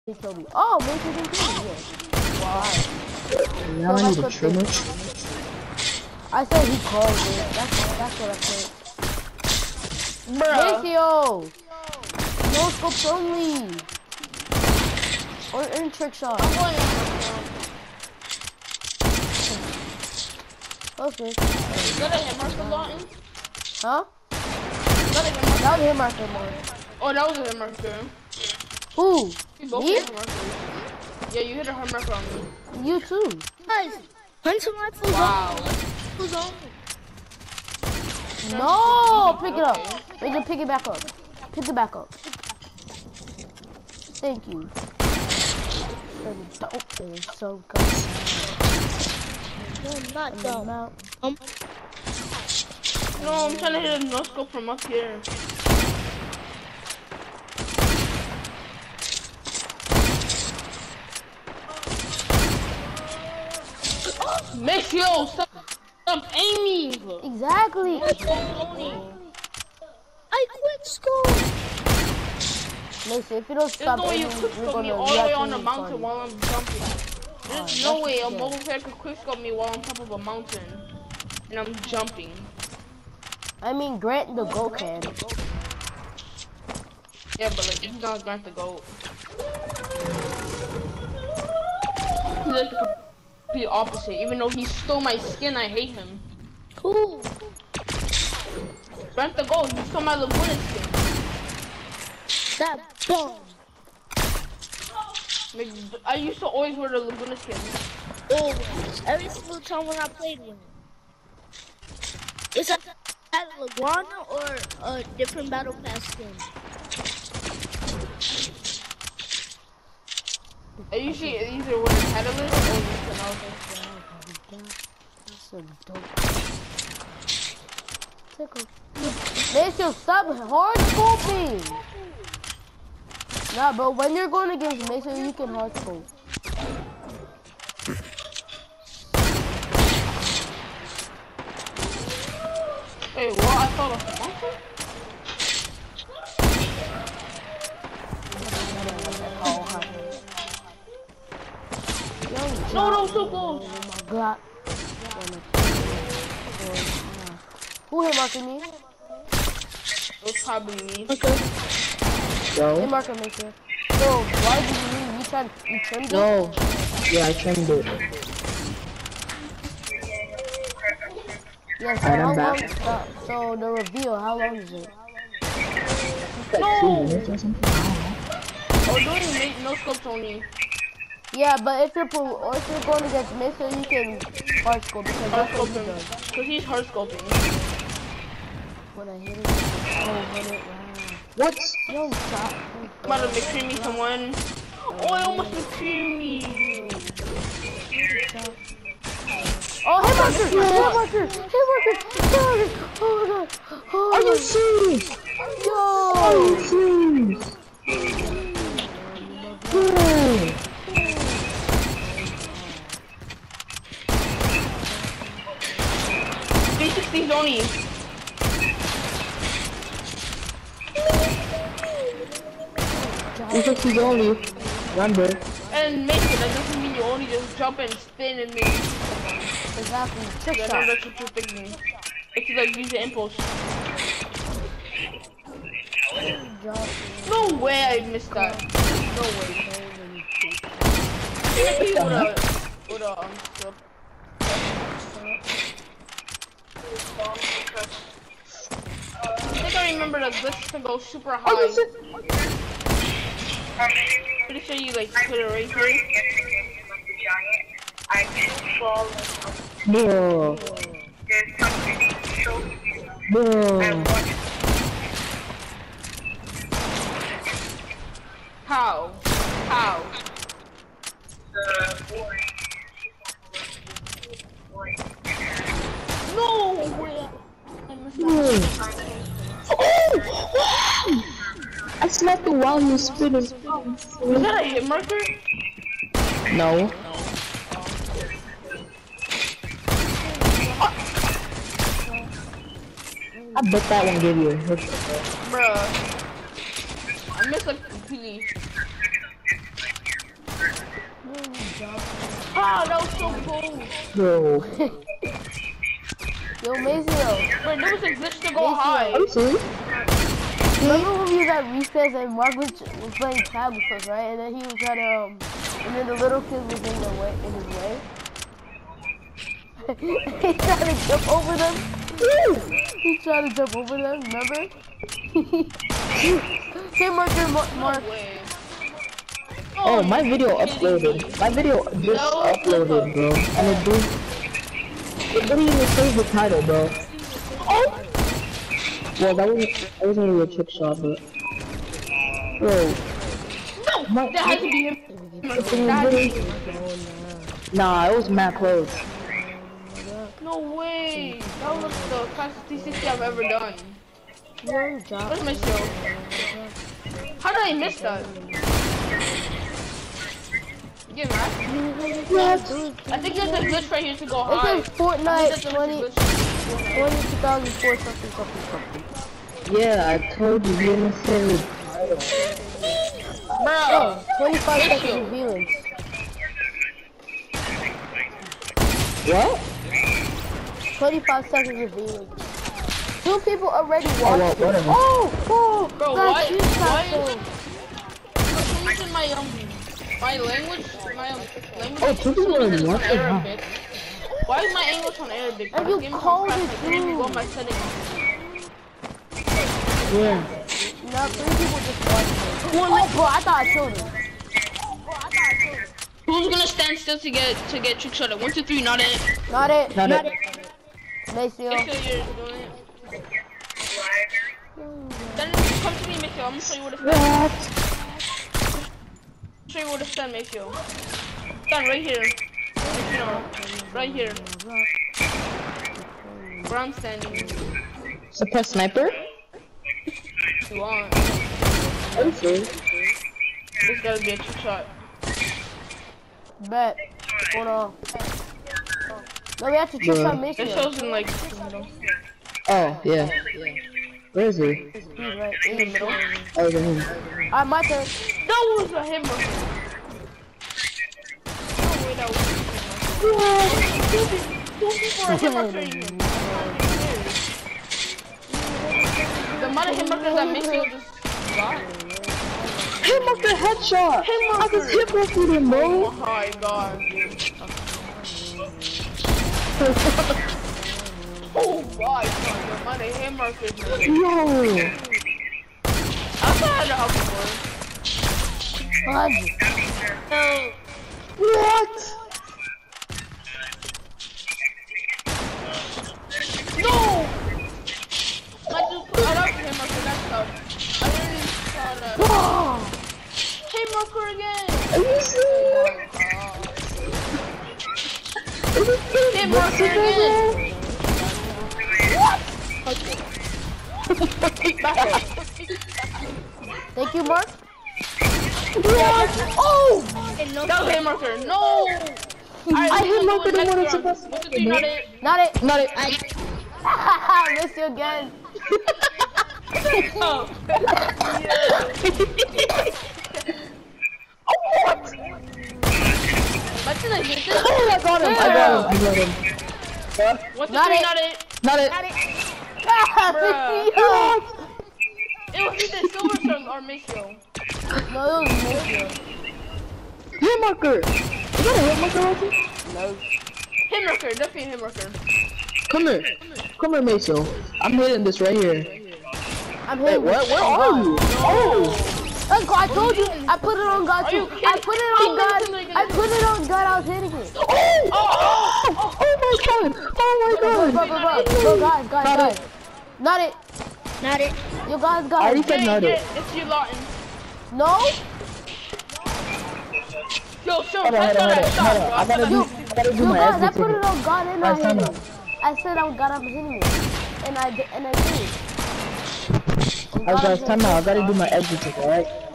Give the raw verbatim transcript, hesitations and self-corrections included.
He killed me. Oh, maybe he didn't kill me. Yeah. Wow. Now So I need a that's trimmer. I said he called it. That's that's what I said. Bruh. Macio! No scopes only. Or in trick shot. I'm going on. Okay. Is that a hit marker, Lawton? Huh? Is that a hit marker? That was hit marker more. Oh, that was a hit marker. Who? We both Me? hit hit markers. Yeah, you hit a hit marker on me. You too. Guys, Hunter rifles Wow. Who's on? No! Pick it up. Wait, just pick it back up. Pick it back up. Thank you. Oh, so good. No, not dumb. Um, No, I'm trying to hit a no scope from up here. Macio, stop, stop aiming. Exactly. I quit school. Listen, if you don't There's stop no way you aiming, quick we're scope gonna me all the way react on the to mountain fun. while I'm jumping. There's Oh, no way a yeah. mobile player could quick scope me while on top of a mountain. And I'm jumping. I mean, Grant the Go can. Yeah, but like, he's not going to go. He's like the complete opposite. Even though he stole my skin, I hate him. Cool. Grant the goal, he stole my Laguna skin. That bomb. Like, I used to always wear the Laguna skin. Always. Every single time when I played with him. It's a at Laguana or a different battle pass skin. I usually either wear a catalyst or just an That's a dope. Tickle. Mason, stop hard scoping. Nah, bro, when you're going against Mason, you can hard scope. Wait, what? I thought of the mountain? No, no, so close. Oh my god. Who hit marking me? It was probably me. Okay. Hit Yo. marker Mason. So, why did you you tried you trimmed it? No. Yeah, I trimmed it. Yeah, so Alright, how I'm long back. uh, so the reveal, how long is it? Like two minutes or something. Oh, doing make no scopes only. Yeah, but if you're pro or if you're going against Mason, you can hard scope because Hard that's what he scoping. does. Because he's hard scoping. When I hit it, oh, hit it, wow. What? Yo, stop. I'm about to McCream me someone. Oh, I almost McCream me. Oh, hit marker! Hit marker! Hit marker! Hit marker! Oh my god! Oh, Are you serious? Are yo! you serious? Bro. three sixties only. You think he's only. Remember. And Mason, that doesn't mean you only just jump and spin and make. Exactly. Trick I know shot. that's what you're thinking. It's like use the impulse. No way I missed that. There's no way. I think I would have, would have, um, slipped. I think I remember the glitch to go super high. Pretty sure you like put it right here. Bro. Bro. How? How? No way! I missed that. Oh! I slapped the while you spinning. Was that a hit marker? No. I bet that one gave you a hit. Bruh. I missed like completely. Ah, that was so cool. Bro. Yo, Maceo. Bro, there was a glitch to go Maceo. high. Are you serious? Remember when we was at recess and Mark was, was playing tag with us, right? And then he was trying to, um, and then the little kid was in the way, in his way. He tried to jump over them. He tried to jump over them, remember? Hey, Marker, Mark. Mark. No way. Oh, my video uploaded. My video just uploaded, bro. And it did. It didn't even save the title, bro. Oh! Well, that wasn't, that wasn't really a trick shot, but. Bro. No! My, That had to be him. nah, it was mad close. No way. That was the fastest three sixty I've ever done. Where's my show? How did I miss that? You get mad? Yes. I think there's a glitch right here to go It high. says Fortnite There's a twenty, glitch. twenty, two thousand four, something, something, something. Yeah, I told you, you didn't say it. Bro. Oh, twenty-five seconds revealing. What? twenty-five seconds revealing. Two people already Oh, watched well, it. whatever. Oh, oh, Bro, got what? you, What? Taco. Someone's in my um my language, my um, language. Oh, two people already someone watched is it, on huh? Arabic. Why is my English on Arabic? And This you game is on called fast, it like, let me too. go on my settings. Yeah. No, three people just watched it. Oh, bro, I thought I killed him. Who's gonna stand still to get to get trick shot? One, two, three, not it. Not it. Not Not it. it. Maceo. Make sure you're doing it. Then come to me, Maceo. I'm gonna show you where to stand. What? Show you where to stand, Maceo. Stand right here. Maceo. Right here. Where I'm standing. Suppress sniper? If you want. Are you serious? This gotta be a trick shot. Bet. Hold on. No, we have to trick shot It Maceo. shows in like. Oh, yeah. Where is he? He's right in the middle. Oh, the him. Alright, my turn. That was a him. No way, that was a him. Two people are him markers. The amount of him markers that Maceo just got. Hit marker headshot! Him I marker. just hit marker him, bro! Oh my god. Oh my god, the amount of him markers. Yo! I thought I had to help you. What? No! I just put it up to him marker, that's tough. I didn't saw that. Oh, Him marker again! Are you serious? Him marker again! thank you, Mark. What? Oh! That was him marker, no! I hit marker the one that's supposed One, two, three, not it. Not it. Not it. I missed you again. Oh. Imagine I hit this. Oh, I got him! I got him! I got him! One, two, Not three, it. not it. Not it! Not it. Bruh. It was either Silver Sun or Maceo. No, it was Maceo. Hit marker! Is that a hit marker, Rocky? No. Him marker, definitely him marker. Come here. Come here, Maceo. I'm hitting this right here. I'm Wait, hitting. what? Where are you? Oh! Oh, God, I told you. I put it on God Are too. you I kidding? put it He on God. did something I like put it on God. I was hitting it. Oh! Oh, oh, oh my god! Oh my Bro, god! bro, bro, bro. Bro, guys, guys, Not guys. it. Not it. Not it. You guys, I guys. already said Yeah, not yeah, it. it's you, Lawton. No? Yo, show Hold on, hold on, hold on, hold on. I gotta do, I gotta do You my guys, I exit put it ticket. on God and I Guys, hit time it. out. I said I God, I was hitting it. And I did, and I did. Alright guys, time out. I gotta do my exit ticket, alright?